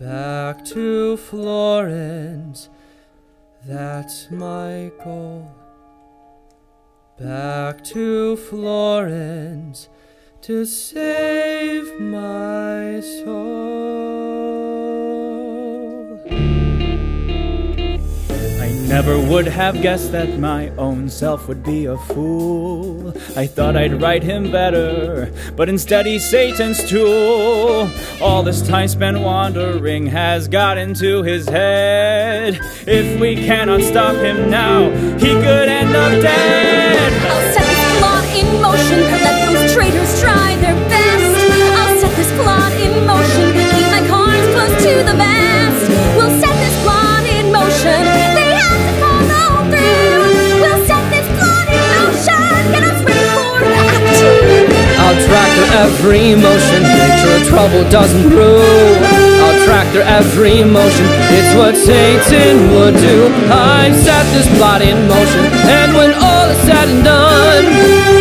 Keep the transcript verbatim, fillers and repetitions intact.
back to Florence, that's my goal. Back to Florence to save my soul. I never would have guessed that my own self would be a fool. I thought I'd write him better, but instead he's Satan's tool. All this time spent wandering has got into his head. If we cannot stop him now, he could end up dead. I'll set this plot in motion, let those traitors try their best. I'll set this plot in motion, keep my cards close to the vest. We'll set this plot in motion, they have to follow through. We'll set this plot in motion, get us ready for Act Two. I'll track their every motion, make sure trouble doesn't brew. I'll track their every motion, it's what Satan would do. I've set this plot in motion, and when all is said and done,